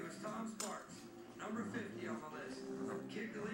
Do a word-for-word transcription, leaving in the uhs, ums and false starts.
There's Tom Sparks, number fifty on the list. Kicked the